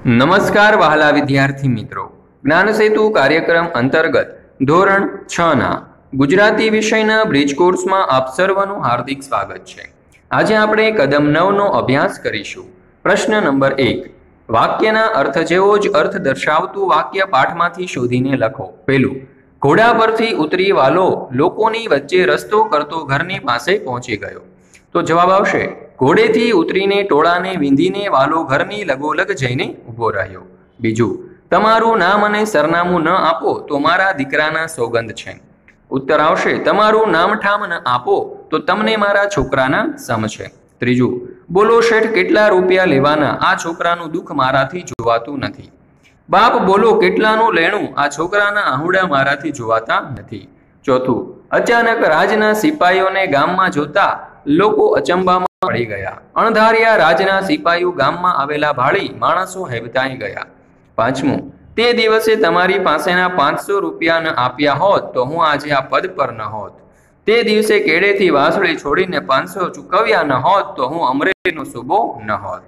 નમસ્કાર વહાલા વિદ્યાર્થી મિત્રો, જ્ઞાન સેતુ કાર્યક્રમ અંતર્ગત ધોરણ 6 ના ગુજરાતી વિષયના બ્રિજ કોર્સમાં આપ સર્વનું હાર્દિક સ્વાગત છે। આજે આપણે કદમ 9 નો અભ્યાસ કરીશું। પ્રશ્ન નંબર 1, વાક્યના અર્થ જેવો જ અર્થ દર્શાવતું વાક્ય પાઠમાંથી શોધીને લખો। પહેલું, ઘોડા પરથી ઉતરી વાલો લોકોની વચ્ચે રસ્તો કરતો ઘરની પાસે પહોંચી ગયો। તો જવાબ આવશે, ઘોડેથી ઉતરીને ટોળાને વીંધીને વાલો ઘરની લગોલગ જઈને ઊભો રહ્યો। બીજું, તમારું નામ અને સરનામું ન આપો તો મારા દીકરાના સોગંદ છે। ઉત્તર આવશે, તમારું નામ ઠામ ન આપો તો તમને મારા છોકરાના સમ છે। ત્રીજું, બોલો શેઠ કેટલા રૂપિયા લેવાના, આ છોકરાનું દુઃખ મારાથી જોવાતું નથી। બાપ બોલો કેટલાનું લેણું, આ છોકરાના આહુડા મારાથી જોવાતા નથી। ચોથું, અચાનક રાજના સિપાઈઓને ગામમાં જોતા લોકો અચંબામાં પડી ગયા। અણધાર્યા રાજના સિપાઈઓ ગામમાં આવેલા ભાળી માણસો હેબતાઈ ગયા। પાંચમું, તે દિવસે તમારી પાસેના 500 રૂપિયા ન આપ્યા હોત તો હું આજે આ પદ પર ન હોત। તે દિવસે કેડેથી વાસળી છોડીને 500 ચૂકવ્યા ન હોત તો હું અમરેલીનો સૂબો ન હોત।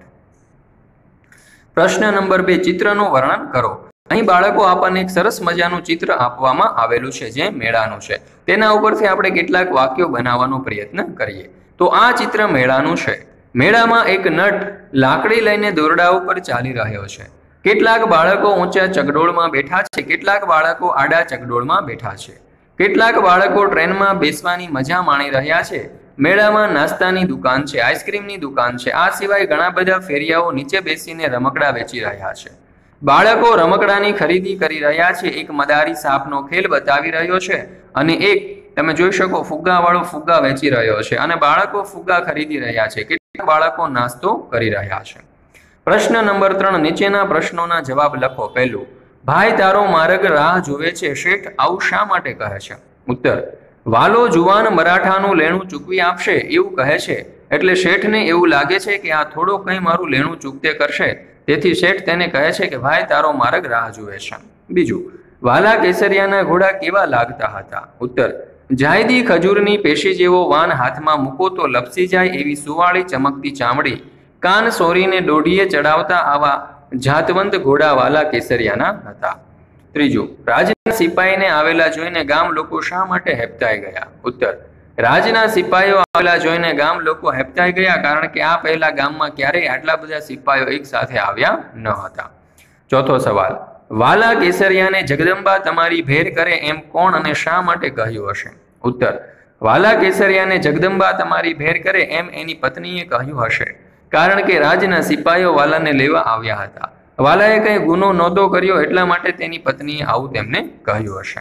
પ્રશ્ન નંબર 2, ચિત્રનું વર્ણન કરો। અહીં બાળકો આપણને એક સરસ મજાનું ચિત્ર આપવામાં આવેલું છે જે મેળાનું છે। તેના ઉપરથી આપણે કેટલાક વાક્યો બનાવવાનો પ્રયત્ન કરીએ। તો આ ચિત્ર મેળાનું છે। મેળામાં એક નટ લાકડી લઈને દોરડા ઉપર ચાલી રહ્યો છે। કેટલાક બાળકો ઊંચા ચકડોળમાં બેઠા છે, કેટલાક બાળકો આડા ચકડોળમાં બેઠા છે। કેટલાક બાળકો ટ્રેનમાં બેસવાની મજા માણી રહ્યા છે। મેળામાં નાસ્તાની દુકાન છે, આઈસ્ક્રીમની દુકાન છે। આ સિવાય ઘણા બધા ફેરિયાઓ નીચે બેસીને રમકડા વેચી રહ્યા છે। બાળકો રમકડાની ખરીદી કરી રહ્યા છે। એક મદારી સાપનો ખેલ બતાવી રહ્યો છે અને એક તમે જોઈ શકો ફુગ્ગાવાળો ફુગ્ગા વેચી રહ્યો છે અને બાળકો ફુગ્ગા ખરીદી રહ્યા છે। કેટલાક બાળકો નાસ્તો કરી રહ્યા છે। પ્રશ્ન નંબર 3, નીચેના પ્રશ્નોના જવાબ લખો। પહેલું, ભાઈ તારો માર્ગ રાહ જોવે છે, શેઠ આવું શા માટે કહે છે? ઉત્તર, વાલો જુવાન મરાઠાનું લેણું ચૂકવી આપશે એવું કહે છે, એટલે શેઠને એવું લાગે છે કે આ થોડો કંઈ મારું લેણું ચૂકતે કરશે, તેથી શેઠ તેને કહે છે કે ભાઈ તારો માર્ગ રાહ જોવે છે। બીજું, વાલા કેસરિયાના ઘોડા કેવા લાગતા હતા? ઉત્તર, જાયદી ખજૂરની પેશી જેવો વાન હાથમાં મૂકો તો લપસી જાય એવી સુવાળી ચમકતી ચામડી, કાન સોરીને દોઢીએ ચડાવતા આવા જાતવંત ઘોડા વાલા કેસરિયાના હતા। ત્રીજું, રાજના સિપાહીને આવેલા જોઈને ગામ લોકો શા માટે હેબતાઈ ગયા? ઉત્તર, રાજના સિપાહીઓ આવેલા જોઈને ગામ લોકો હેબતાઈ ગયા કારણ કે આ પહેલા ગામમાં ક્યારેય આટલા બધા સિપાહીઓ એક સાથે આવ્યા ન હતા। ચોથો સવાલ, વાલા કેસરિયાને જગદંબા તમારી ભેર કરે એમ કોણ અને શા માટે કહ્યું હશે? ઉત્તર, વાલા કેસરિયાને જગદંબા તમારી ભેર કરે એમ એની પત્નીએ કહ્યું હશે કારણ કે રાજના સિપાહીઓ વાલાને લેવા આવ્યા હતા। વાલાએ કંઈ ગુનો નહોતો કર્યો એટલા માટે તેની પત્નીએ આવું તેમને કહ્યું હશે।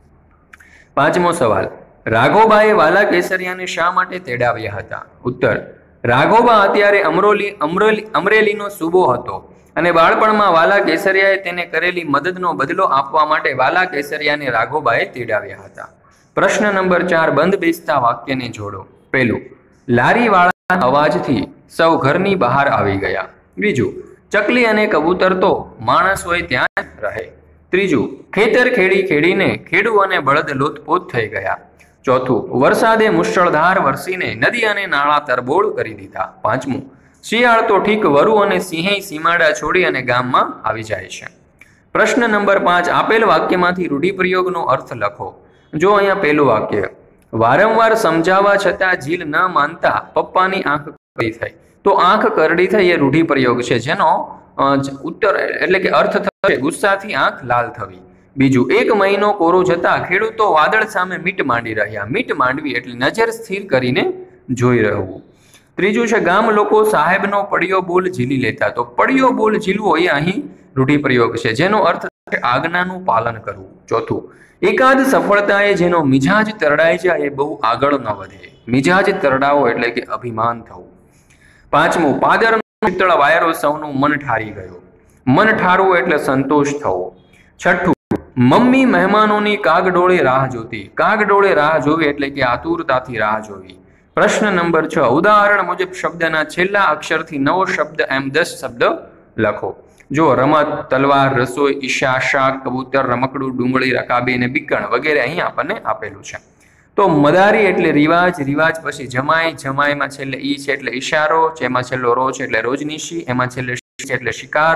પાંચમો સવાલ, રાઘોબાએ વાલા કેસરિયાને શા માટે તેડાવ્યા હતા? ઉત્તર, રાઘોબા અત્યારે અમરેલીનો સૂબો હતો અને બાળપણમાં વાલા કેસરિયાએ તેને કરેલી મદદનો બદલો આપવા માટે વાલા કેસરિયાને રાઘોબાએ તેડાવ્યા હતા। પ્રશ્ન નંબર 4, બંધ બેસતા વાક્યને જોડો। પહેલું, લારીવાળાના અવાજથી સૌ ઘરની બહાર આવી ગયા। બીજું, ચકલી અને કબૂતર તો માણસ હોય ત્યાં રહે। ત્રીજું, ખેતર ખેડી ખેડીને ખેડૂ અને બળદ લોથપોથ થઈ ગયા। ચોથું, વરસાદે મુશળધાર વરસીને નદી અને નાળા તરબોળ કરી દીધા। પાંચમું, શિયાળ તો ઠીક વરુ અને સિંહે સીમાડા છોડી અને ગામમાં આવી જાય છે। પ્રશ્ન નંબર 5, આપેલ વાક્યમાંથી રૂઢિપ્રયોગનો અર્થ લખો। જો અહીંયા પહેલું વાક્ય, વારંવાર સમજાવવા છતાં જીલ ન માનતા પપ્પાની આંખ કરડી થઈ, તો આંખ કરડી થઈ એ રૂઢિપ્રયોગ છે જેનો ઉત્તર એટલે કે અર્થ થશે ગુસ્સાથી આંખ લાલ થવી। બીજું, 1 મહિનો કોરો જતા ખેડૂતો વાદળ સામે મીટ માંડી રહ્યા। મીટ માંડવી એટલે નજર સ્થિર કરીને જોઈ રહેવું। ત્રીજું છે, ગામ લોકો સાહેબનો પડ્યો બોલ ઝીલી લેતા, તો પડ્યો બોલ ઝીલવો એ અહીં રૂઢિપ્રયોગ છે જેનો અર્થ છે આજ્ઞાનું પાલન કરવું। ચોથું, એકાદ સફળતાએ જેનો મિજાજ તરડાઈ જાય એ બહુ આગળ ન વધે। મિજાજ તરડાવો એટલે કે અભિમાન થવું। પાંચમું, પાદરનો શીતળ વાયરો સૌનું મન ઠારી ગયો। મન ઠારવું એટલે સંતોષ થવો। છઠ્ઠું, મમ્મી મહેમાનોની કાગડોળે રાહ જોતી। કાગડોળે રાહ જોવી એટલે કે આતુરતાથી રાહ જોવી। પ્રશ્ન નંબર 6, ઉદાહરણ મુજબ શબ્દના છેલ્લા અક્ષરથી નવો શબ્દ એમ 10 શબ્દ લખો। જો રમત, તલવાર, રસોઈ, ઈશા, શાક, કબૂતર, રમકડું, ડુંગળી, રકાબી અને બીકણ વગેરે અહીં આપણને આપેલું છે। તો મદારી એટલે રિવાજ, રિવાજ પછી જમાઈ, જમાઈમાં છેલ્લે ઈ છે એટલે ઈશારો, જેમાં છેલ્લો રો છે એટલે રોજનીશી, એમાં છેલ્લે છે એટલે શિકાર,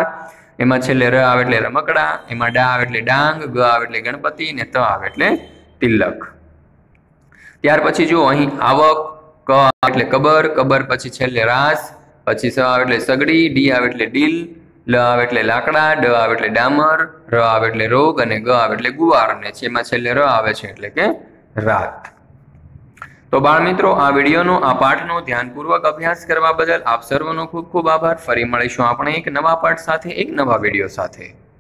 એમાં છેલ્લે ર આવે એટલે રમકડા, એમાં ડા આવે એટલે ડાંગ, ગ આવે એટલે ગણપતિ ને ત આવે એટલે તિલક. ત્યાર પછી જુઓ અહીં આવક, ક આવે એટલે કબર, કબર પછી છેલ્લે રાસ, પછી સ આવે એટલે સગડી, ડી આવે એટલે ડીલ, લ આવે એટલે લાકડા, ડ આવે એટલે ડામર, ર આવે એટલે રોગ અને ગ આવે એટલે ગુવાર ને જેમાં છેલ્લે ર આવે છે એટલે કે રાત. તો બાળ મિત્રો, આ વિડીયોનો આ પાઠનો ધ્યાનપૂર્વક અભ્યાસ કરવા બદલ આપ સર્વનો ખૂબ ખૂબ આભાર. ફરી મળીશું આપણે એક નવા પાઠ સાથે, એક નવા વિડીયો સાથે.